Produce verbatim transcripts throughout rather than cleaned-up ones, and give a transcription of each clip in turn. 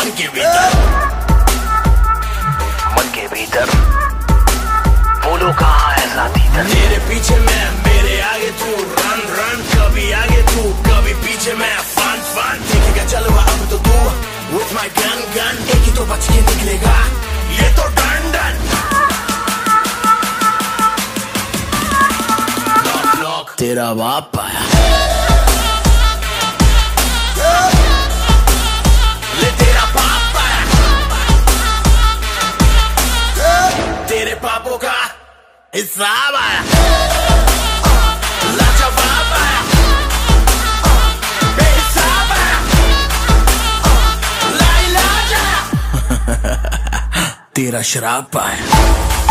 मन के भीतर, मन के भीतर बोलो कहाँ है साथी दर। तेरे पीछे मैं, मेरे आगे तू, रन रन, कभी आगे तू कभी पीछे मैं, फन फन देखेगा चलवा अब तो तू, with my gun gun एक ही तो बच के निकलेगा, ये तो डन डन। लॉक लॉक तेरा बाप आया, ले तेरा बाप आया, तेरे पापों का हिसाब आया, लाजवाब आया, बेहिसाब आया, लाइलाज आया, तेरा शराब आया।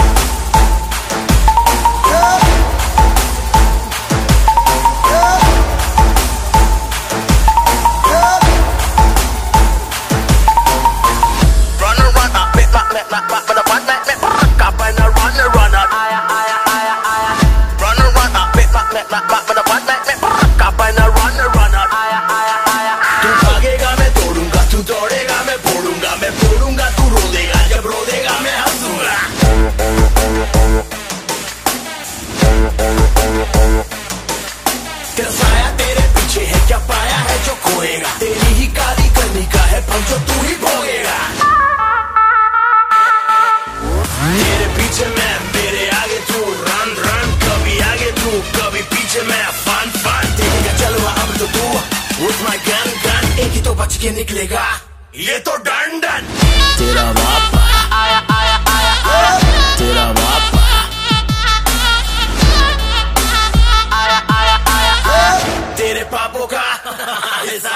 तेरा साया तेरे पीछे है, क्या पाया है जो खोएगा, तेरी ही काली करनी का है फल जो तू ही भोगेगा। तेरे पीछे मैं, मेरे आगे तू, रन रन, कभी आगे तू कभी पीछे मैं, फन फन देखेगा चलवा अब तो तू, with my gun gun एक ही तो बच के निकलेगा, ये तो डन डन। तेरा बाप आया आया आया आया, तेरा बाप तेरे पापों का